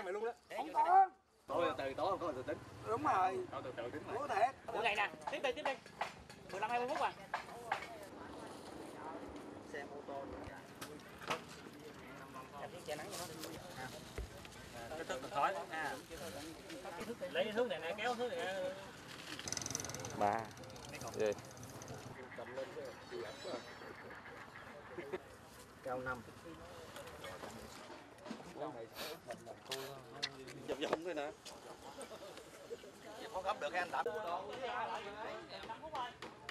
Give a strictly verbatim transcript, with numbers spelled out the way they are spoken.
ăn mày luôn đó. Không có. Thôi từ tối không có từ tính. Đúng rồi. Thôi từ từ tính Có thể. Bữa này nè, tiếp đi tiếp đi. mười lăm hai mươi phút à. Xe mô tô nữa nha. Che nắng cho nó đi. Cái thức khói à. Lấy cái thước này nè, kéo thước này nè. Ba. Gì? Cầm lên cái chịu ẩm quá. Cao năm. Dập dòng thôi nè. Không gấp được cái anh Đạp. năm phút rồi.